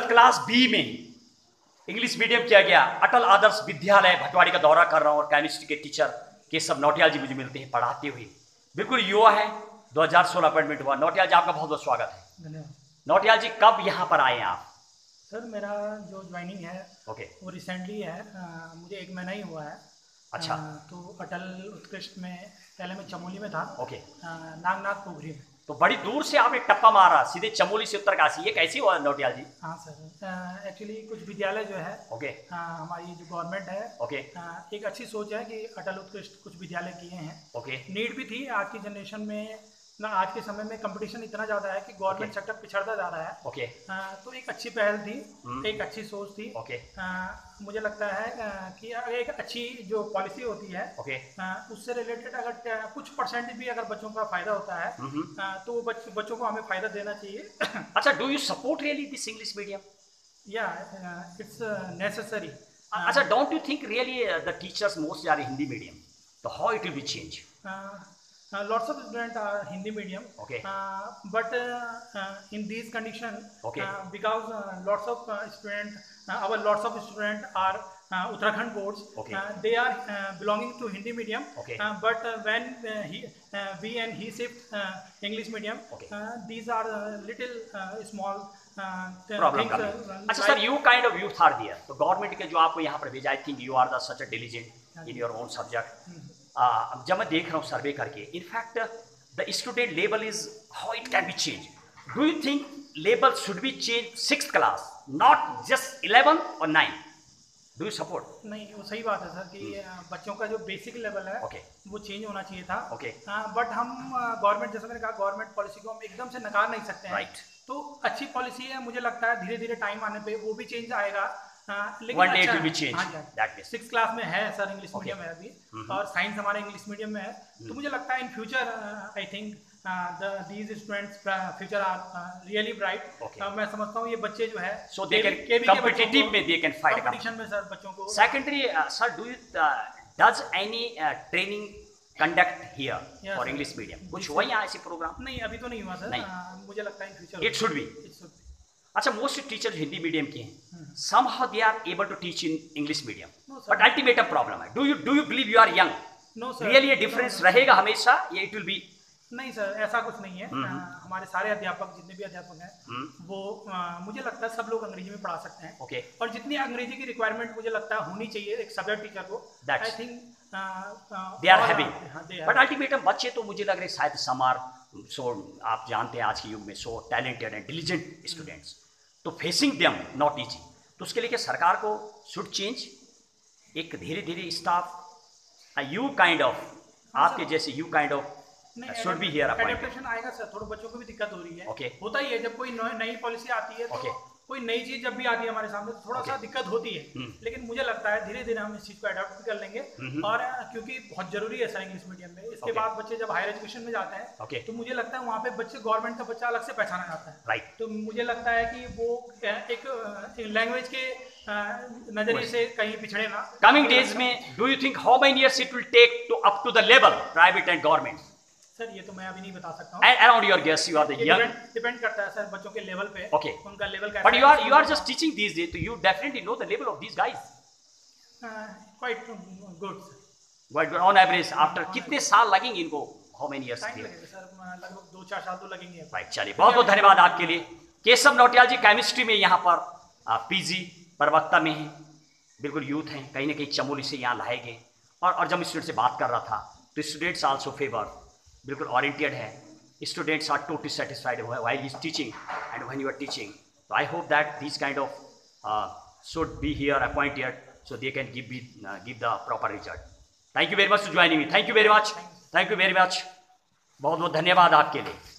12th class B में English medium किया गया। अटल आदर्श विद्यालय भटवाड़ी का दौरा कर रहा हूँ और केमिस्ट्री के टीचर केशव नौटियाल जी मुझे मिलते हैं पढ़ाते हुए। बिल्कुल युवा है, 2016 अपॉइंटमेंट हुआ। नौटियाल जी आपका बहुत बहुत स्वागत है। धन्यवाद। नौटियाल जी कब यहाँ पर आए हैं आप? सर मेरा जो ज्वाइनिंग है वो रिसेंटली है, मुझे 1 महीना ही हुआ है। अच्छा। तो अटल उत्कृष्ट में पहले मैं चमोली में था। नागनाथ पोखरी में। तो बड़ी दूर से आपने टप्पा मारा सीधे चमोली से उत्तरकाशी, ये कैसी हुआ नौटियाल जी? हाँ सर, एक्चुअली कुछ विद्यालय जो है हमारी जो गवर्नमेंट है एक अच्छी सोच है कि अटल उत्कृष्ट कुछ विद्यालय किए हैं। नीड भी थी आज की जनरेशन में ना, आज के समय में कंपटीशन इतना ज़्यादा है कि गवर्नमेंट सेक्टर पिछड़ता जा रहा है। तो एक अच्छी पहल थी, एक अच्छी सोच थी। मुझे लगता है कि एक अच्छी जो पॉलिसी होती है उससे रिलेटेड अगर कुछ परसेंट भी अगर बच्चों का फायदा होता है तो बच्चों को हमें फायदा देना चाहिए। अच्छा, do you support really this English medium? या इट्स नेसेसरी। अच्छा, don't you think really the teachers most are Hindi medium, तो how it will be change? Lots of students are Hindi medium, but in these conditions, because lots of students are Uttarakhand boards, they are belonging to Hindi medium, but when we and he shift English medium, these are little small problem. अच्छा sir, you kind of youth are there, तो government के जो आपको यहाँ पर भेजा, I think you are the such a diligent in your own subject. जब मैं देख रहा हूँ सर्वे करके, in fact the student level is how it can be change. Do you think level should be change 6th class, not just 11 और 9? Do you support? नहीं, वो सही बात है सर कि बच्चों का जो बेसिक लेवल है वो चेंज होना चाहिए था। बट हम गवर्नमेंट, जैसे मैंने कहा, गवर्नमेंट पॉलिसी को हम एकदम से नकार नहीं सकते हैं। तो अच्छी पॉलिसी है, मुझे लगता है धीरे धीरे टाइम आने पे वो भी चेंज आएगा। लेकिन One day it will be changed. That means 6th class में है सर, इंग्लिश मीडियम है अभी, और साइंस हमारे इंग्लिश मीडियम में है। तो मुझे लगता है in future I think these students future are really bright. मैं समझता हूँ ये बच्चे जो है so they can competitive में they can fight competition में सर बच्चों को। Secondary, sir, do you does any training conduct here for English medium? कुछ हुआ यहाँ ऐसे प्रोग्राम? नहीं, अभी तो नहीं हुआ सर। मुझे लगता है in future it should be. अच्छा, मोस्ट टीचर्स हिंदी मीडियम के हैं, somehow they are able to teach in English medium, but ultimate problem है। Do you believe you are young? No sir. Really ये difference रहेगा हमेशा, ये it will be? नहीं sir, ऐसा कुछ नहीं है। हमारे सारे अध्यापक, जितने भी अध्यापक हैं वो मुझे लगता है सब लोग अंग्रेजी में पढ़ा सकते हैं। और जितनी अंग्रेजी की रिक्वायरमेंट मुझे लगता है होनी चाहिए एक सब्जेक्ट टीचर को, I think they are having. But ultimatum बच्चे तो मुझे लग रहा है शायद समार, सो आप जानते हैं आज के युग में so talented and diligent students, तो फेसिंग देम नॉट इजी। तो उसके लिए सरकार को शुड चेंज, एक धीरे धीरे स्टाफ यू काइंड ऑफ, आपके जैसे you kind of should be here. Adaptation आएगा सर, थोड़ा बच्चों को भी दिक्कत हो रही है। होता ही है जब कोई नई पॉलिसी आती है, तो कोई नई चीज जब भी आती है हमारे सामने तो थोड़ा सा दिक्कत होती है। लेकिन मुझे लगता है धीरे धीरे हम इस चीज को अडॉप्ट भी कर लेंगे। और क्योंकि बहुत जरूरी है सर इंग्लिश मीडियम में, इसके बाद बच्चे जब हायर एजुकेशन में जाते हैं तो मुझे लगता है वहाँ पे बच्चे गवर्नमेंट का बच्चा अलग से पहचाना जाता है। तो मुझे लगता है कि वो एक लैंग्वेज के नजरिए से कहीं पिछड़े ना। कमिंग डेज में do you think how many years it will take to up to the level private and government? Sir ये तो मैं अभी नहीं बता सकता हूँ। Around your guess, you are the young. Depend करता है सर बच्चों के लेवल पे। उनका लेवल कैसा है। But you are just teaching these days, so you definitely know the level of these guys. Quite good. But on average, after कितने साल लगेंगे इनको? How many years? टाइम लगेगा सर, लगभग 2-4 साल तो लगेंगे। राइट, चलिए बहुत बहुत धन्यवाद आपके लिए। केशव नौटियाल जी केमिस्ट्री में यहाँ पर पीजी प्रवक्ता में हैं, बिल्कुल यूथ हैं, कहीं ना कहीं चमोली से यहाँ लाए गए। और जब स्टूडेंट से बात कर रहा था तो स्टूडेंट्स आल्सो फेवर, बिल्कुल ओरिएंटेड है। Students are totally satisfied while he is teaching and when you are teaching. तो I hope that this kind of should be here appointed so they can give the proper result. Thank you very much to joining me. Thank you very much, thank you very much, बहुत बहुत धन्यवाद आपके लिए।